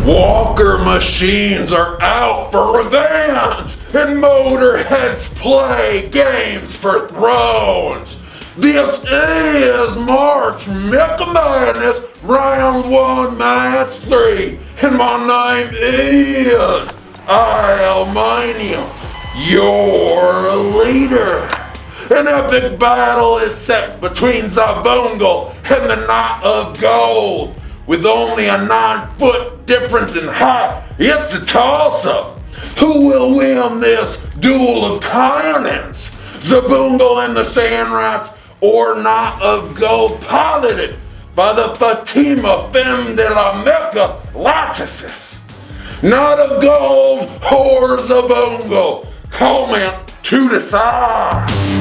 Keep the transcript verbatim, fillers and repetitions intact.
Walker machines are out for revenge, and motorheads play games for thrones. This is March MECHA Madness Round one Match three, and my name is Al Manium, your leader. An epic battle is set between Xabungle and the Knight of Gold. With only a nine foot difference in height, it's a toss-up. Who will win this duel of cannons? Xabungle and the Sandrats, or Knight of Gold, piloted by the Fatima femme de la MECHA Lachesis? Knight of Gold or Xabungle? Comment to decide.